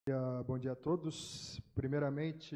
Bom dia a todos. Primeiramente,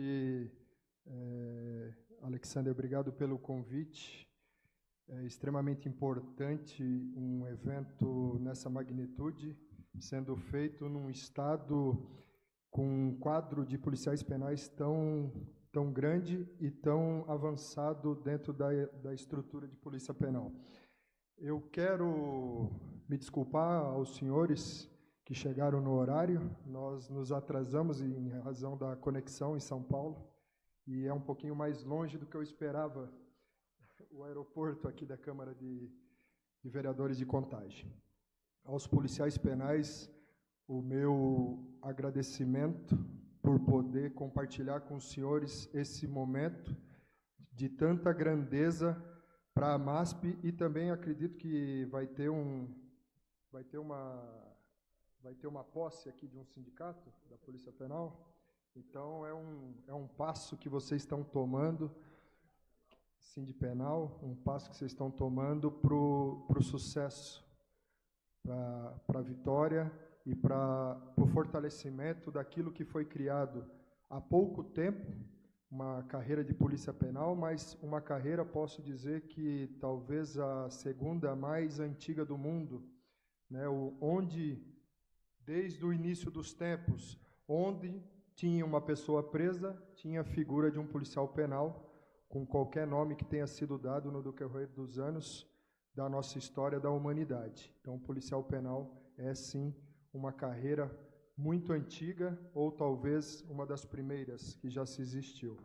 Alexander, obrigado pelo convite. É extremamente importante um evento nessa magnitude, sendo feito num estado com um quadro de policiais penais tão grande e tão avançado dentro da estrutura de polícia penal. Eu quero me desculpar aos senhores que chegaram no horário. Nós nos atrasamos em razão da conexão em São Paulo e é um pouquinho mais longe do que eu esperava o aeroporto aqui da Câmara de Vereadores de Contagem. Aos policiais penais, o meu agradecimento por poder compartilhar com os senhores esse momento de tanta grandeza para a MASP, e também acredito que vai ter uma posse aqui de um sindicato da Polícia Penal. Então é um passo que vocês estão tomando, Sindipenal, um passo que vocês estão tomando para o sucesso, para a vitória e para o fortalecimento daquilo que foi criado há pouco tempo, uma carreira de polícia penal, mas uma carreira, posso dizer que talvez a segunda mais antiga do mundo, né, onde, desde o início dos tempos, onde tinha uma pessoa presa, tinha a figura de um policial penal, com qualquer nome que tenha sido dado no decorrer dos anos da nossa história da humanidade. Então, o policial penal é, sim, uma carreira muito antiga, ou talvez uma das primeiras que já se existiu.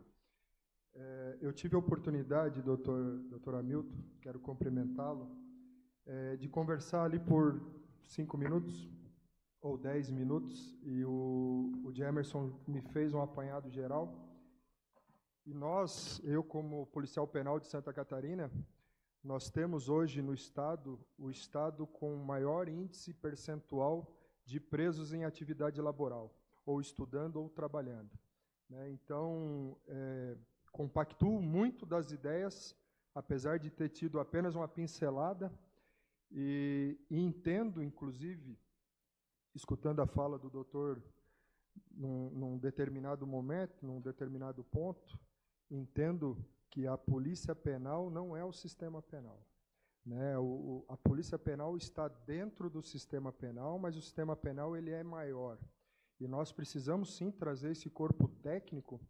Eu tive a oportunidade, doutor Hamilton, quero cumprimentá-lo, de conversar ali por 5 minutos ou 10 minutos, e o Jamerson me fez um apanhado geral. E eu como policial penal de Santa Catarina, nós temos hoje no Estado, o Estado com maior índice percentual de presos em atividade laboral, ou estudando ou trabalhando. Então, compactuo muito das ideias, apesar de ter tido apenas uma pincelada, e entendo, inclusive, escutando a fala do doutor num determinado momento, num determinado ponto, entendo que a polícia penal não é o sistema penal. A polícia penal está dentro do sistema penal, mas o sistema penal ele é maior. E nós precisamos, sim, trazer esse corpo técnico,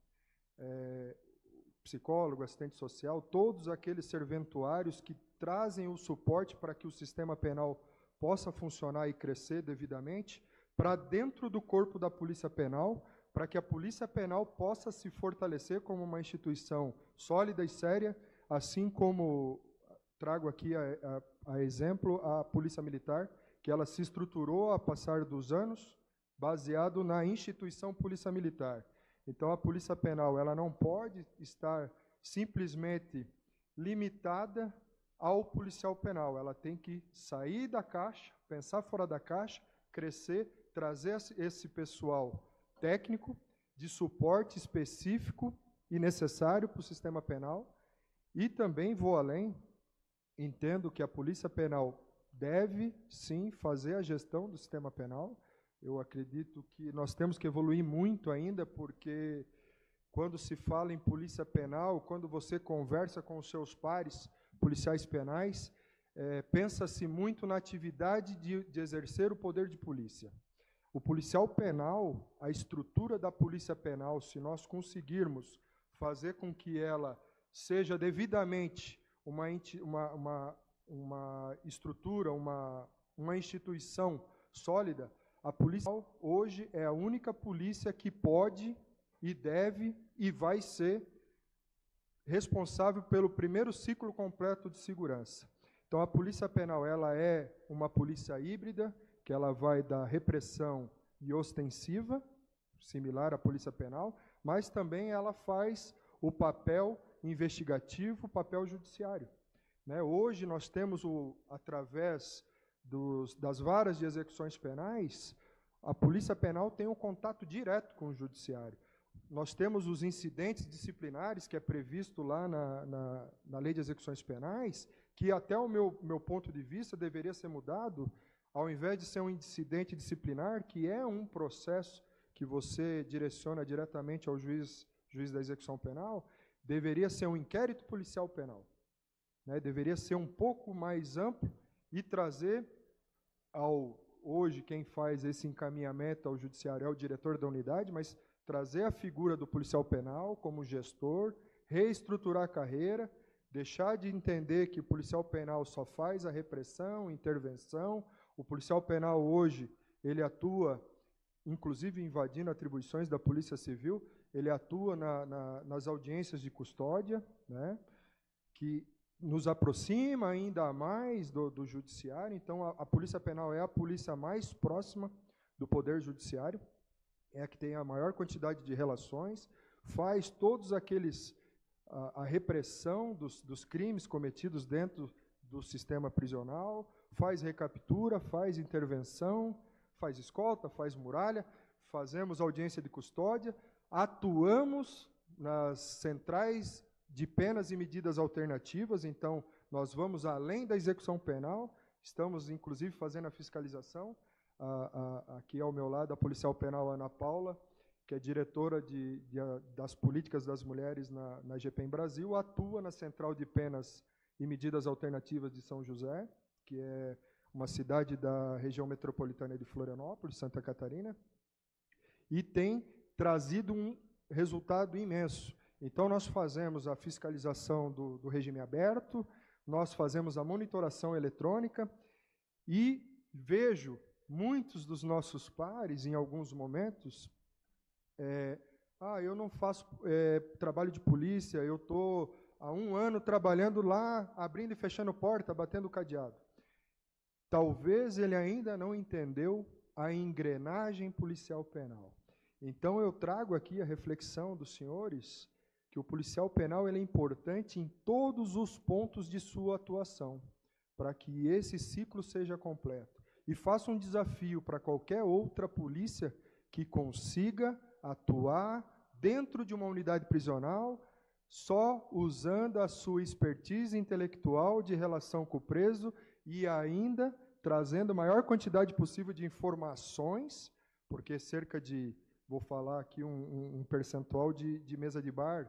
psicólogo, assistente social, todos aqueles serventuários que trazem o suporte para que o sistema penal possa funcionar e crescer devidamente, para dentro do corpo da polícia penal, para que a polícia penal possa se fortalecer como uma instituição sólida e séria, assim como trago aqui a exemplo a Polícia Militar, que ela se estruturou a passar dos anos, baseado na instituição Polícia Militar. Então, a Polícia Penal ela não pode estar simplesmente limitada ao policial penal. Ela tem que sair da caixa, pensar fora da caixa, crescer, trazer esse pessoal técnico de suporte específico e necessário para o sistema penal. E também vou além, entendo que a Polícia Penal deve, sim, fazer a gestão do sistema penal. Eu acredito que nós temos que evoluir muito ainda, porque quando se fala em polícia penal, quando você conversa com os seus pares policiais penais, pensa-se muito na atividade de exercer o poder de polícia. O policial penal, a estrutura da polícia penal, se nós conseguirmos fazer com que ela seja devidamente uma estrutura, uma instituição sólida, a polícia hoje é a única polícia que pode e deve e vai ser responsável pelo primeiro ciclo completo de segurança. Então, a polícia penal ela é uma polícia híbrida, que ela vai da repressão e ostensiva, similar à polícia penal, mas também ela faz o papel investigativo, o papel judiciário. Hoje nós temos, através das varas de execuções penais, a polícia penal tem um contato direto com o judiciário. Nós temos os incidentes disciplinares, que é previsto lá na Lei de Execuções Penais, que até o meu ponto de vista deveria ser mudado, ao invés de ser um incidente disciplinar, que é um processo que você direciona diretamente ao juiz da execução penal, deveria ser um inquérito policial penal, né? Deveria ser um pouco mais amplo e trazer hoje quem faz esse encaminhamento ao judiciário é o diretor da unidade, mas trazer a figura do policial penal como gestor, reestruturar a carreira, deixar de entender que o policial penal só faz a repressão, intervenção. O policial penal hoje, ele atua, inclusive invadindo atribuições da Polícia Civil, ele atua nas audiências de custódia, né, que nos aproxima ainda mais do judiciário. Então, a Polícia Penal é a polícia mais próxima do Poder Judiciário, é a que tem a maior quantidade de relações, faz todos aqueles... a repressão dos crimes cometidos dentro do sistema prisional, faz recaptura, faz intervenção, faz escolta, faz muralha, fazemos audiência de custódia, atuamos nas centrais de penas e medidas alternativas. Então, nós vamos além da execução penal, estamos, inclusive, fazendo a fiscalização. Aqui ao meu lado, a policial penal Ana Paula, que é diretora das políticas das mulheres na GPEM Brasil, atua na Central de Penas e Medidas Alternativas de São José, que é uma cidade da região metropolitana de Florianópolis, Santa Catarina, e tem trazido um resultado imenso. Então, nós fazemos a fiscalização do regime aberto, nós fazemos a monitoração eletrônica, e vejo muitos dos nossos pares, em alguns momentos, eu não faço trabalho de polícia, eu estou há 1 ano trabalhando lá, abrindo e fechando porta, batendo cadeado. Talvez ele ainda não entendeu a engrenagem policial penal. Então, eu trago aqui a reflexão dos senhores que o policial penal ele é importante em todos os pontos de sua atuação, para que esse ciclo seja completo. E faço um desafio para qualquer outra polícia que consiga atuar dentro de uma unidade prisional, só usando a sua expertise intelectual de relação com o preso e ainda trazendo a maior quantidade possível de informações, porque cerca de, vou falar aqui um percentual de mesa de bar,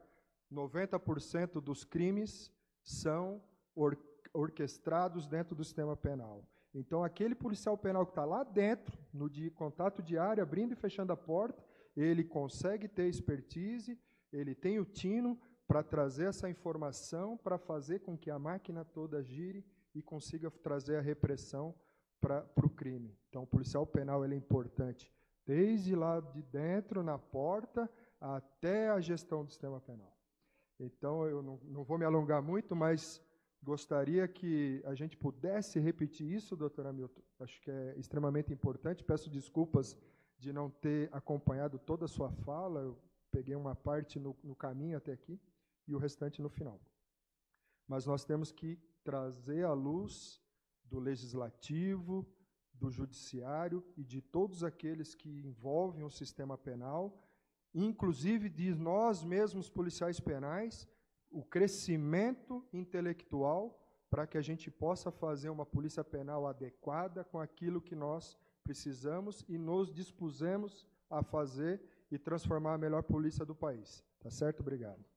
90% dos crimes são orquestrados dentro do sistema penal. Então, aquele policial penal que está lá dentro, no contato diário, abrindo e fechando a porta, ele consegue ter expertise, ele tem o tino para trazer essa informação, para fazer com que a máquina toda gire e consiga trazer a repressão para o crime. Então, o policial penal ele é importante desde lá de dentro, na porta, até a gestão do sistema penal. Então, eu não vou me alongar muito, mas gostaria que a gente pudesse repetir isso, doutor Hamilton. Acho que é extremamente importante. Peço desculpas de não ter acompanhado toda a sua fala. Eu peguei uma parte no caminho até aqui e o restante no final. Mas nós temos que trazer à luz do legislativo, do judiciário e de todos aqueles que envolvem o sistema penal, inclusive de nós mesmos policiais penais, o crescimento intelectual para que a gente possa fazer uma polícia penal adequada com aquilo que nós precisamos e nos dispusemos a fazer e transformar a melhor polícia do país. Tá certo? Obrigado.